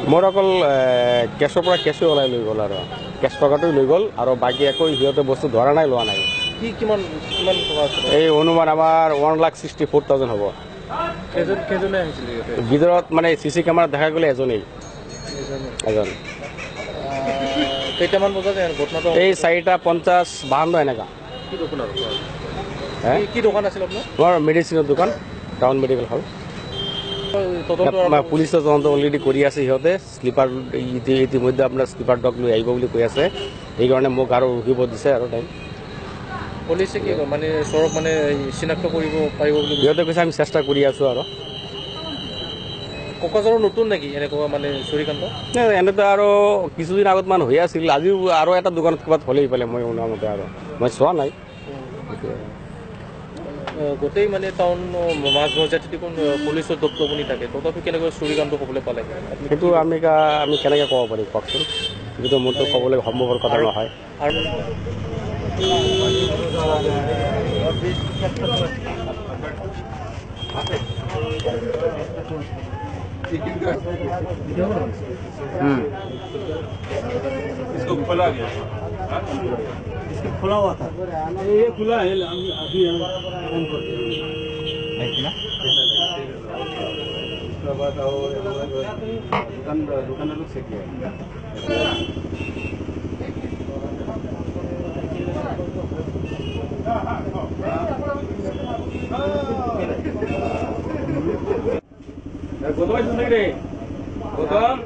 মোৰ অকল কেছৰ পৰা কেছো ওলাই লৈ গ'ল আৰু কেছ টকাটো লৈ গ'ল আৰু বাকী একো সিহঁতে বস্তু ধৰা নাই লোৱা নাই কিমান টকা এই অনুমান আমাৰ 1,64,000 হ'ব কেইজনে আহিছিলে ভিতৰত মানে CC কেমেৰাত দেখা গ'লে এজন কেইটামান বজাত ঘটনাটো এই 4:50-52 এনেকা কি দোকান আছিল আপোনাৰ মোৰ মেডিচিনৰ দোকান টাউন মেডিকেল হল পুলিচৰ তদন্ত অলৰেডি কৰি আছে সিহঁতে স্লিপাৰ ইতিমধ্যে আপোনাৰ স্লিপাৰ ডগ লৈ আহিব বুলি কৈ আছে সেইকাৰণে মোক আৰু ৰখিব দিছে আৰু টাইম পুলিচে কি মানে চৰক মানে চিনাক্ত কৰিব পাৰিব বুলি সিহঁতে কৈছে আমি চেষ্টা কৰি আছোঁ আৰু কোকৰাঝাৰৰ নতুন নেকি এনেকুৱা মানে চুৰিকাণ্ড এনেতো আৰু কিছুদিন আগত মান হৈ আছিল আজিও আৰু এটা দোকানত ক'ৰবাত হ'লেই পালে মই শুনা মতে আৰু মই চোৱা নাই গোটেই মানে টাউন মাছ বজাৰত যদি পুলিচৰ দপদপনি থাকে তথাপি কেনেকৈ চুৰিকাণ্ড হ'বলৈ পালে সেইটো আমি কেনেকৈ ক'ব পাৰিম কওকচোন কিন্তু মোৰতো ক'বলৈ সম্ভৱৰ কথা নহয় আৰু इसको खोला गया इसको खुला हुआ था ये खुला है अभी ऑन कर उसके बाद दुकान लोग से किया गौतम सुन रे गौतम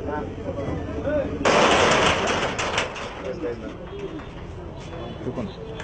दुकान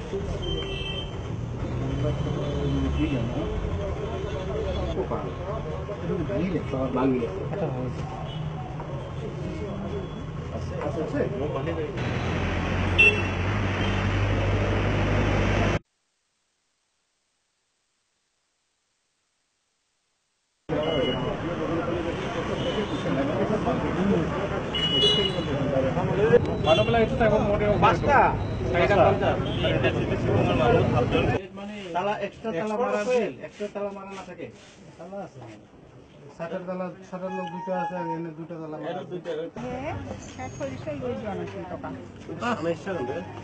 তালা এক্সট্রা তালা মারা আছে এক্সট্রা তালা মারা না থাকে তালা আছে সাটার তালা সাটার লোক দুটো আছে এনে দুটো তালা মারা দুটো হ্যাঁ 140 লই জানা কি টাকা আমি এসেছিলাম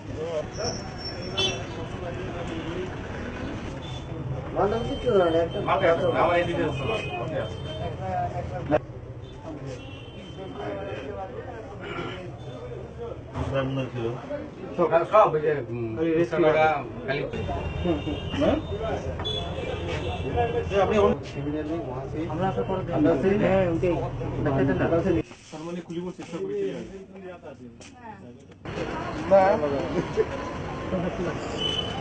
মালটা কি করে একটা মালটা আমার এই দিকে আছে সামনে ছিল তো সব যে রেস্টুরেন্টটা খালি আপনি সিমিলারলি वहां से আমরা তো করে আমরা से হ্যাঁ ওটাই দেখাতে না সরমানি খুলিব চেষ্টা করেছি না